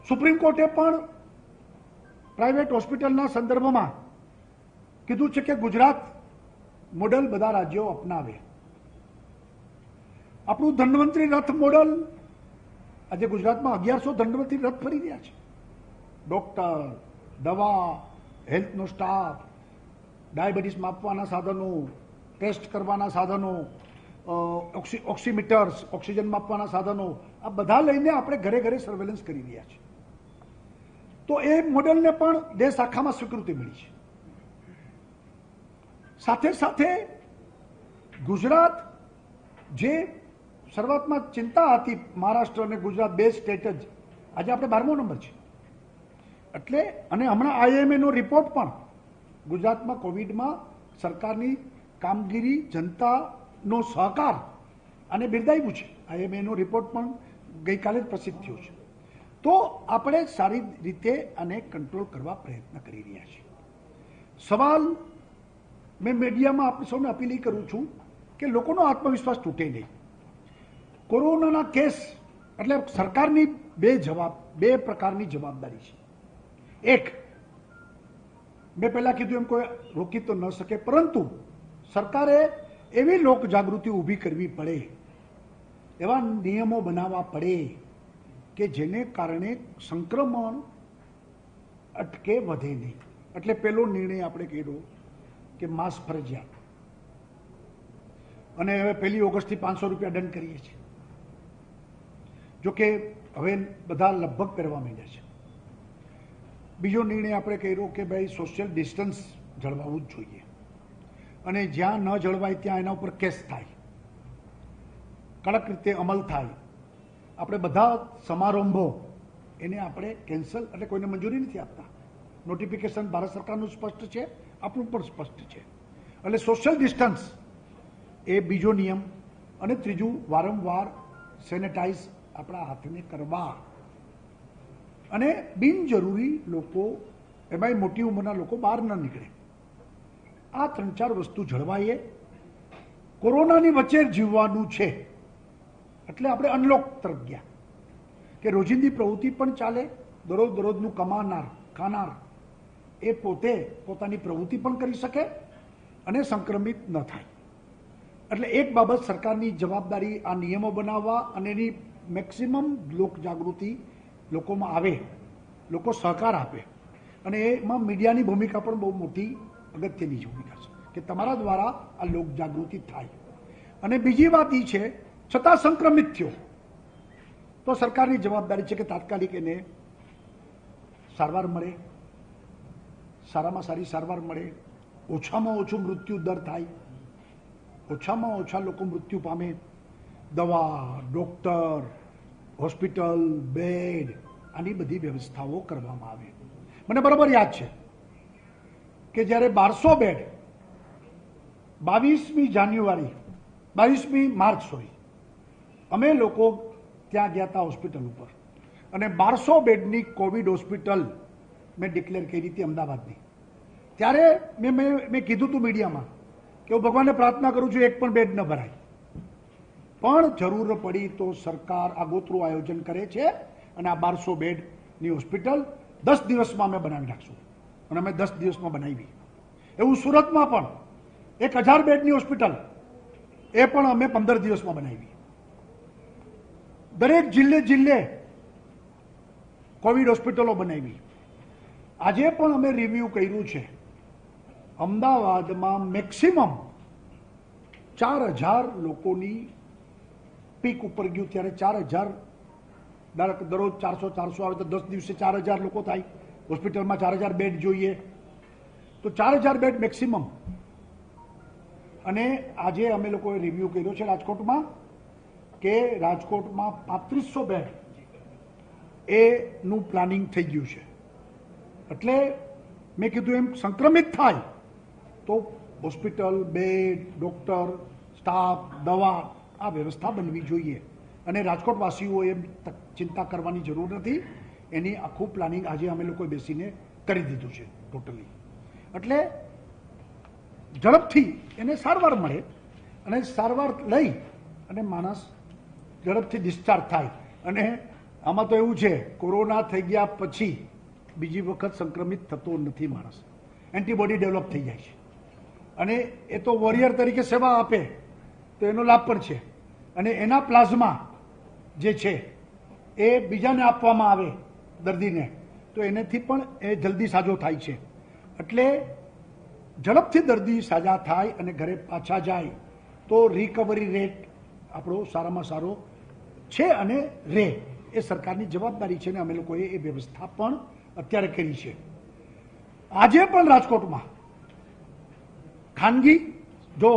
Supreme કોર્ટે પણ private હોસ્પિટલના સંદર્ભમાં કીધું છે કે ગુજરાત મોડલ બધા રાજ્યો અપનાવે. આપણું ધન્વંતરી રથ મોડલ આજે ગુજરાતમાં 1100 ધન્વંતરી રથ ફરી રહ્યા છે. ડોક્ટર, દવા, હેલ્થનો સ્ટાફ, ડાયાબિટીસ માપવાના સાધનો, ટેસ્ટ કરવાના સાધનો, ઓક્સીમીટર્સ, ઓક્સિજન માપવાના સાધનો, આ બધા લઈને આપણે ઘરે ઘરે સર્વેલન્સ કરી રહ્યા છીએ. તો એ મોડેલને પણ દેશ આખામાં સ્વીકૃતિ મળી છે. સાથે સાથે ગુજરાત જે શરૂઆતમાં ચિંતા હતી, મહારાષ્ટ્ર અને ગુજરાત બે સ્ટેટ જ, આજે આપણે 12મો નંબર છે. એટલે અને હમણાં આઈએમએનો રિપોર્ટ પણ ગુજરાતમાં કોવિડમાં સરકારની કામગીરી, જનતાનો સહકાર અને બિરદાવ્યું છે. આઈએમએનો રિપોર્ટ પણ ગઈકાલે જ પ્રસિદ્ધ થયો છે. તો આપણે સારી રીતે આને કંટ્રોલ કરવા પ્રયત્ન કરી રહ્યા છીએ. સવાલ મેં મીડિયામાં આપણે સૌને અપીલ કરું છું કે લોકોનો આત્મવિશ્વાસ તૂટે નહીં. કોરોનાના કેસ એટલે સરકારની બે પ્રકારની જવાબદારી છે. એક, મેં પહેલા કીધું એમ કોઈ રોકી તો ન શકે, પરંતુ સરકારે એવી લોક જાગૃતિ ઊભી કરવી પડે, એવા નિયમો બનાવવા પડે કે જેને કારણે સંક્રમણ અટકે, વધે નહીં. એટલે પહેલો નિર્ણય આપણે કર્યો કે માસ્ક ફરજિયાત, અને હવે 1 ઓગસ્ટથી 500 રૂપિયા દંડ કરીએ છીએ. જોકે હવે બધા લગભગ પહેરવા માંડ્યા છે. બીજો નિર્ણય આપણે કર્યો કે ભાઈ સોશિયલ ડિસ્ટન્સ જળવાવું જ જોઈએ, અને જ્યાં ન જળવાય ત્યાં એના ઉપર કેસ થાય, કડક રીતે અમલ થાય. આપણે બધા સમારંભો એને આપણે કેન્સલ, એટલે કોઈને મંજૂરી નથી આપતા. નોટિફિકેશન ભારત સરકારનું સ્પષ્ટ છે, આપણું પણ સ્પષ્ટ છે. એટલે સોશિયલ ડિસ્ટન્સ એ બીજો નિયમ. અને ત્રીજું, વારંવાર સેનેટાઈઝ આપણા હાથને કરવા, અને બિનજરૂરી લોકો, એમાંય મોટી ઉંમરના લોકો બહાર ન નીકળે. આ 3-4 વસ્તુ જળવાઈએ. કોરોનાની વચ્ચે જીવવાનું છે એટલે આપણે અનલોક તરફ ગયા કે રોજિંદી પ્રવૃત્તિ પણ ચાલે, દરરોજનું કમાનાર, ખાનાર એ પોતે પોતાની પ્રવૃત્તિ પણ કરી શકે અને સંક્રમિત ન થાય. એટલે એક બાબત સરકારની જવાબદારી આ નિયમો બનાવવા અને એની મેક્સિમમ લોક જાગૃતિ લોકોમાં આવે, લોકો સહકાર આપે. અને એમાં મીડિયાની ભૂમિકા પણ બહુ મોટી અગત્યની ભૂમિકા છે કે તમારા દ્વારા આ લોક જાગૃતિ થાય. અને બીજી વાત એ છે, છતાં સંક્રમિત થયો તો સરકારની જવાબદારી છે કે તાત્કાલિક એને સારવાર મળે, સારામાં સારી સારવાર મળે, ઓછામાં ઓછું મૃત્યુ દર થાય, ઓછામાં ઓછા લોકો મૃત્યુ પામે. દવા, ડોક્ટર, હોસ્પિટલ, બેડ, આની બધી વ્યવસ્થાઓ કરવામાં આવે. મને બરાબર યાદ છે કે જ્યારે 1200 બેડ 22મી માર્ચ અમે લોકો ત્યાં ગયા હતા હોસ્પિટલ ઉપર, અને 1200 બેડની કોવિડ હોસ્પિટલ મેં ડિક્લેર કરી હતી અમદાવાદની. ત્યારે મેં કીધું હતું મીડિયામાં કે હું ભગવાનને પ્રાર્થના કરું છું એક પણ બેડ ન ભરાય, પણ જરૂર પડી તો સરકાર આગોતરું આયોજન કરે છે અને આ 1200 બેડની હોસ્પિટલ 10 દિવસમાં અમે બનાવી નાખશું. અને અમે 10 દિવસમાં બનાવી. એવું સુરતમાં પણ 1000 બેડની હોસ્પિટલ, એ પણ અમે 15 દિવસમાં બનાવી. દરેક જિલ્લે કોવિડ હોસ્પિટલો બનાવી. આજે પણ અમે રિવ્યુ કર્યું છે. અમદાવાદમાં મેક્સિમમ 4000 લોકોની પીક ઉપર ગયું, ત્યારે 4000, દરરોજ 400 આવે તો 10 દિવસે 4000 લોકો થાય. હોસ્પિટલમાં 4000 બેડ જોઈએ, તો 4000 બેડ મેક્સિમમ. અને આજે અમે લોકોએ રિવ્યુ કર્યો છે રાજકોટમાં કે રાજકોટમાં 3500 બેડ એનું પ્લાનિંગ થઈ ગયું છે. એટલે મેં કીધું એમ સંક્રમિત થાય તો હોસ્પિટલ, બેડ, ડોક્ટર, સ્ટાફ, દવા, આ વ્યવસ્થા બનવી જોઈએ. અને રાજકોટવાસીઓએ ચિંતા કરવાની જરૂર નથી. એની આખું પ્લાનિંગ આજે અમે લોકોએ બેસીને કરી દીધું છે ટોટલી. એટલે ઝડપથી એને સારવાર મળે, અને સારવાર લઈ અને માણસ ઝડપથી ડિસ્ચાર્જ થાય અને આમાં તો એવું છે, કોરોના થઈ ગયા પછી બીજી વખત સંક્રમિત થતો નથી માણસ, એન્ટીબોડી ડેવલપ થઈ જાય છે અને એ તો વોરિયર તરીકે સેવા આપે તો એનો લાભ પણ છે અને એના પ્લાઝમા જે છે એ બીજાને આપવામાં આવે દર્દીને તો એનાથી પણ એ જલ્દી સાજો થાય છે. એટલે ઝડપથી દર્દી સાજા થાય અને ઘરે પાછા જાય તો રિકવરી રેટ આપણો સારામાં સારો છે અને રહે, એ સરકારની જવાબદારી છે ને અમે લોકોએ એ વ્યવસ્થા પણ અત્યારે કરી છે. આજે પણ રાજકોટમાં ખાનગી, જો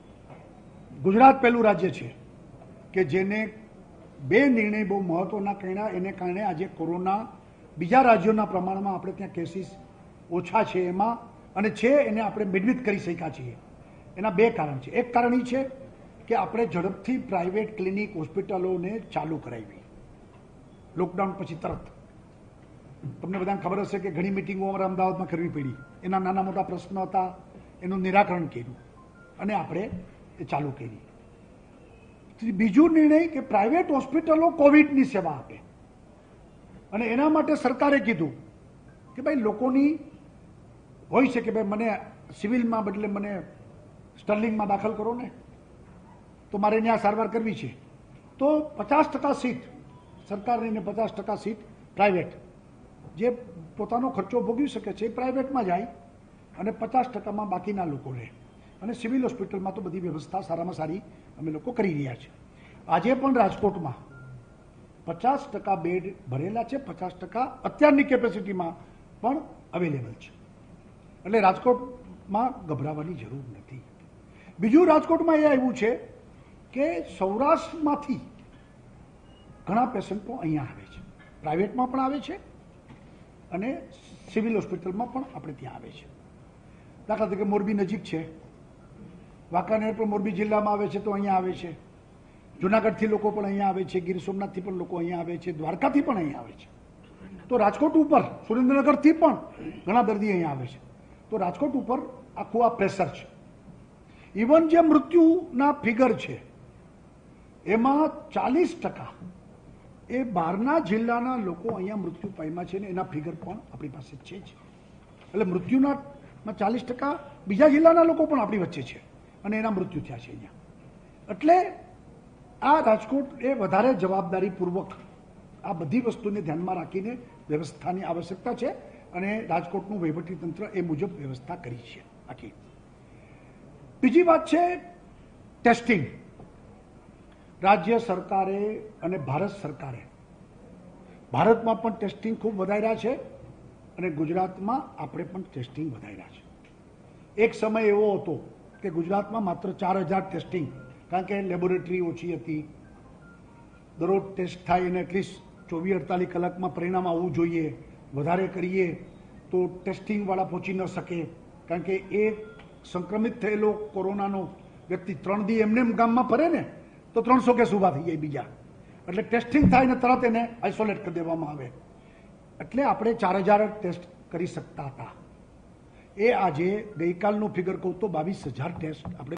ગુજરાત પહેલું રાજ્ય છે કે જેને બે નિર્ણય બહુ મહત્વના કર્યા, એને કારણે આજે કોરોના બીજા રાજ્યોના પ્રમાણમાં આપણે ત્યાં કેસીસ ઓછા છે એમાં અને છે એને આપણે મિડવિત કરી શક્યા છીએ. એના બે કારણ છે. એક કારણ એ છે કે આપણે ઝડપથી પ્રાઇવેટ ક્લિનિક હોસ્પિટલોને ચાલુ કરાવી લોકડાઉન પછી તરત. તમને બધાને ખબર હશે કે ઘણી મિટિંગો અમારા અમદાવાદમાં કરવી પડી, એના નાના મોટા પ્રશ્નો હતા, એનું નિરાકરણ કર્યું અને આપણે એ ચાલુ કરી. બીજું નિર્ણય કે પ્રાઇવેટ હોસ્પિટલો કોવિડની સેવા આપે અને એના માટે સરકારે કીધું કે ભાઈ લોકોની હોય છે કે ભાઈ મને સિવિલમાં બદલે મને સ્ટર્લિંગમાં દાખલ કરો ને, તો મારે ત્યાં સારવાર કરવી છે તો 50% સીટ સરકારની ને 50% સીટ પ્રાઇવેટ, જે પોતાનો ખર્ચો ભોગવી શકે છે એ પ્રાઇવેટમાં જાય અને 50%માં બાકીના લોકો રહે. અને સિવિલ હોસ્પિટલમાં તો બધી વ્યવસ્થા સારામાં સારી અમે લોકો કરી રહ્યા છે. આજે પણ રાજકોટમાં 50% બેડ ભરેલા છે, 50% અત્યારની કેપેસિટીમાં પણ અવેલેબલ છે. એટલે રાજકોટમાં ગભરાવાની જરૂર નથી. બીજું રાજકોટમાં એ આવ્યું છે કે સૌરાષ્ટ્રમાંથી ઘણા પેશન્ટો અહીંયા આવે છે, પ્રાઇવેટમાં પણ આવે છે અને સિવિલ હોસ્પિટલમાં પણ આપણે ત્યાં આવે છે. દાખલા તરીકે મોરબી નજીક છે, વાંકાનેર પણ મોરબી જિલ્લામાં આવે છે તો અહીંયા આવે છે, જુનાગઢથી લોકો પણ અહીંયા આવે છે, ગીર સોમનાથથી પણ લોકો અહીંયા આવે છે, દ્વારકાથી પણ અહીંયા આવે છે. તો રાજકોટ ઉપર સુરેન્દ્રનગરથી પણ ઘણા દર્દી અહીંયા આવે છે. તો રાજકોટ ઉપર આખું આ પ્રેશર છે. ઇવન જે મૃત્યુના ફિગર છે એમાં 40% એ બહારના જિલ્લાના લોકો અહીંયા મૃત્યુ પામ્યા છે ને એના ફિગર પણ આપણી પાસે છે જ. એટલે મૃત્યુના 40% બીજા જિલ્લાના લોકો પણ આપણી વચ્ચે છે અને એના મૃત્યુ થયા છે અહીંયા. એટલે આ રાજકોટ એ વધારે જવાબદારીપૂર્વક આ બધી વસ્તુને ધ્યાનમાં રાખીને વ્યવસ્થાની આવશ્યકતા છે અને રાજકોટનું વહીવટીતંત્ર એ મુજબ વ્યવસ્થા કરી છે આખી. બીજી વાત છે ટેસ્ટિંગ. રાજ્ય સરકારે અને ભારત સરકારે ભારતમાં પણ ટેસ્ટિંગ ખૂબ વધાર્યા છે અને ગુજરાતમાં આપણે પણ ટેસ્ટિંગ વધાર્યા છે. એક સમય એવો હતો કે ગુજરાતમાં માત્ર 4000 ટેસ્ટિંગ, કારણ કે લેબોરેટરી ઓછી હતી, દરરોજ ટેસ્ટ થાય અને એટલીસ્ટ 24-48 કલાકમાં પરિણામ આવવું જોઈએ, વધારે કરીએ તો ટેસ્ટિંગવાળા પહોંચી ન શકે, કારણ કે એ સંક્રમિત થયેલો કોરોનાનો વ્યક્તિ 3 દી એમને ગામમાં ફરે ને તો 300 કેસ ઊભા થઈ જાય બીજા. એટલે ટેસ્ટિંગ થાય ને તરત એને આઇસોલેટ કરી દેવામાં આવે. એટલે આપણે 4000 ટેસ્ટ કરી શકતા હતા. એ આજે ગઈકાલનું ફિગર કહું તો 22000 ટેસ્ટ આપણે